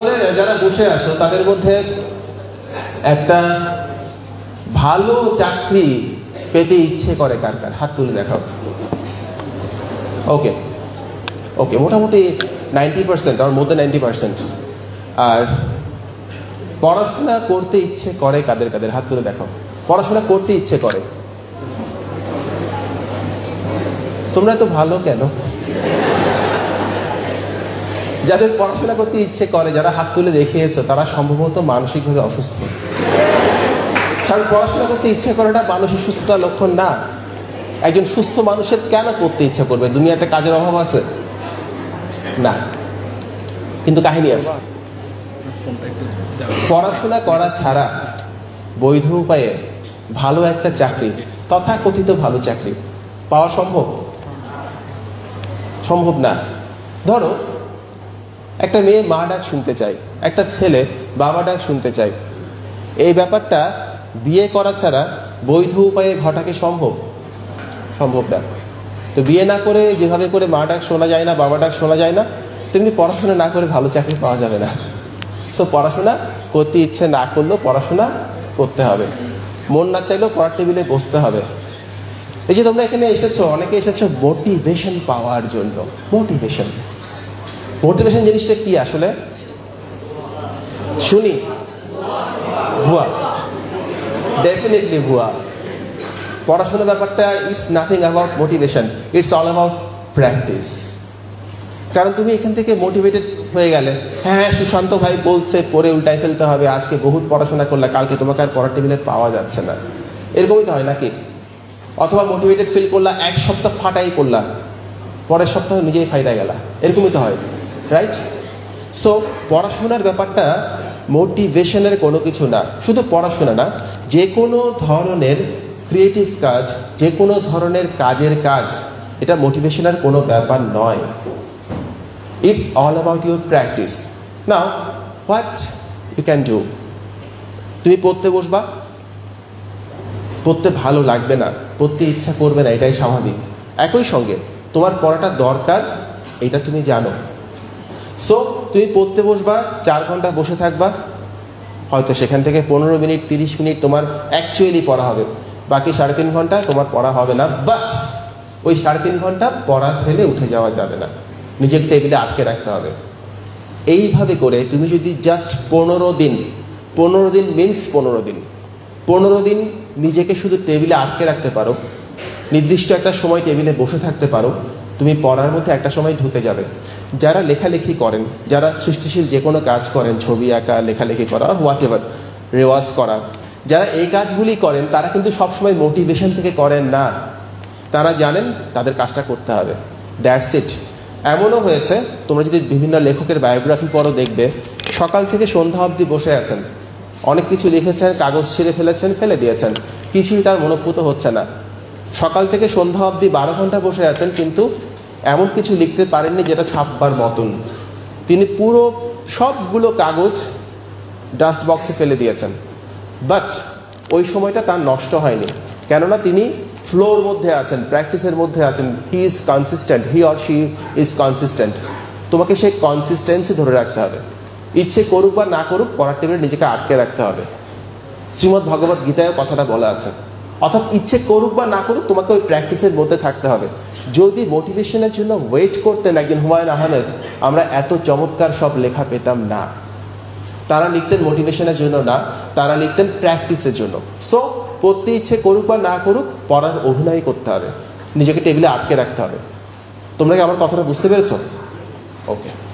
যারা বসে আছো তাদের মধ্যে একটা ভালো চাকরি পেতে ইচ্ছে করে কার কার? হাত তুলে দেখাও। ওকে ওকে, মোটামুটি 90% আর মধ্যে 90%। আর পড়াশোনা করতে ইচ্ছে করে কাদের কাদের? হাত তুলে দেখাও। পড়াশোনা করতে ইচ্ছে করে। তোমরা তো ভালো কেন? যাদের পড়াশোনা করতে ইচ্ছে করে, যারা হাত তুলে দেখিয়েছো, তারা সম্ভবত মানসিকভাবে অসুস্থ। কারণ পড়াশোনা করতে ইচ্ছে করাটা মানসিক সুস্থতার লক্ষণ না। একজন সুস্থ মানুষের কেন করতে ইচ্ছা করবে? দুনিয়াতে কাজের অভাব আছে না, কিন্তু কাহিনী আছে। পড়াশোনা করা ছাড়া বৈধ উপায়ে ভালো একটা চাকরি, তথাকথিত ভালো চাকরি পাওয়া সম্ভব? সম্ভব না। ধরো একটা মেয়ে মা ডাক শুনতে চায়, একটা ছেলে বাবা ডাক শুনতে চায়। এই ব্যাপারটা বিয়ে করা ছাড়া বৈধ উপায়ে ঘটাকে সম্ভব? সম্ভব না। তো বিয়ে না করে যেভাবে করে মা ডাক শোনা যায় না, বাবা ডাক শোনা যায় না, তেমনি পড়াশোনা না করে ভালো চাকরি পাওয়া যাবে না। সো পড়াশোনা করতে ইচ্ছে না করলেও পড়াশোনা করতে হবে, মন না চাইলেও পড়ার টেবিলে বসতে হবে। এই যে তোমরা এখানে এসেছো, অনেকে এসেছো মোটিভেশন পাওয়ার জন্য। মোটিভেশন মোটিভেশন জিনিসটা কি আসলে? শুনি ভুয়া, ডেফিনেটলি ভুয়া। পড়াশোনার ব্যাপারটা it's nothing about motivation, it's all about practice. কারণ তুমি এখান থেকে মোটিভেটেড হয়ে গেলে, হ্যাঁ সুশান্ত ভাই বলছে পড়ে উল্টাই ফেলতে হবে, আজকে বহুত পড়াশোনা করলে কালকে তোমাকে আর পড়ার টেবিলে পাওয়া যাচ্ছে না, এরকমই তো হয় নাকি? অথবা মোটিভেটেড ফিল করলা, এক সপ্তাহ ফাটাই করলা, পরের সপ্তাহ নিজেই ফাইটা গেলা, এরকমই তো হয়, রাইট? সো পড়াশোনার ব্যাপারটা মোটিভেশনের কোনো কিছু না। শুধু পড়াশোনা না, যে কোনো ধরনের ক্রিয়েটিভ কাজ, যে কোনো ধরনের কাজের কাজ, এটা মোটিভেশনের কোনো ব্যাপার নয়। It's all about your practice. Now what you can do, তুমি পড়তে বসবা, পড়তে ভালো লাগবে না, পড়তে ইচ্ছা করবে না, এটাই স্বাভাবিক। একই সঙ্গে তোমার পড়াটা দরকার, এটা তুমি জানো। সো তুমি পড়তে বসবা, 4 ঘন্টা বসে থাকবা, হয়তো সেখান থেকে 15 মিনিট 30 মিনিট তোমার অ্যাকচুয়ালি পড়া হবে, বাকি 3.5 ঘন্টা তোমার পড়া হবে না। বাট ওই 3.5 ঘন্টা পড়া ফেলে উঠে যাওয়া যাবে না, নিজের টেবিলে আটকে রাখতে হবে। এইভাবে করে তুমি যদি জাস্ট 15 দিন মিনস 15 দিন নিজেকে শুধু টেবিলে আটকে রাখতে পারো, নির্দিষ্ট একটা সময় টেবিলে বসে থাকতে পারো, তুমি পড়ার মধ্যে একটা সময় ঢুকে যাবে। যারা লেখালেখি করেন, যারা সৃষ্টিশীল যে কোনো কাজ করেন, ছবি আঁকা, লেখালেখি করা, আর হোয়াট এভার, রেওয়াজ করা, যারা এই কাজগুলি করেন তারা কিন্তু সবসময় মোটিভেশন থেকে করেন না। তারা জানেন তাদের কাজটা করতে হবে, দ্যাটস ইট। এমনও হয়েছে, তোমরা যদি বিভিন্ন লেখকের বায়োগ্রাফি পড়ো দেখবে, সকাল থেকে সন্ধ্যা অবধি বসে আছেন, অনেক কিছু লিখেছেন, কাগজ ছিঁড়ে ফেলেছেন, ফেলে দিয়েছেন, কিছুই তার মনোভূত হচ্ছে না। সকাল থেকে সন্ধ্যা অবধি 12 ঘন্টা বসে আছেন, কিন্তু এমন কিছু লিখতে পারেননি যেটা ছাপবার মতন। তিনি পুরো সবগুলো কাগজ ডাস্ট বক্সে ফেলে দিয়েছেন, বাট ওই সময়টা তার নষ্ট হয়নি, কেননা তিনি ফ্লোর মধ্যে আছেন, প্র্যাকটিসের মধ্যে আছেন। He is consistent, he or she is consistent. তোমাকে সেই কনসিস্টেন্সি ধরে রাখতে হবে, ইচ্ছে করুক বা না করুক পড়ার টেবিলে নিজেকে আটকে রাখতে হবে। শ্রীমদ্ ভগবত গীতায় কথাটা বলা আছে। অর্থাৎ ইচ্ছে করুক বা না করুক তোমাকে ওই প্র্যাকটিসের মধ্যে থাকতে হবে। যদি মোটিভেশনের জন্য ওয়েট করতেন একজন হুমায়ুন আহমেদ, আমরা এত চমৎকার সব লেখা পেতাম না। তারা লিখতেন মোটিভেশনের জন্য না, তারা লিখতেন প্র্যাকটিসের জন্য। সো পড়তে ইচ্ছে করুক বা না করুক পড়ার অভিনয় করতে হবে, নিজেকে টেবিলে আটকে রাখতে হবে। তোমরা কি আমার কথাটা বুঝতে পেরেছো? ওকে।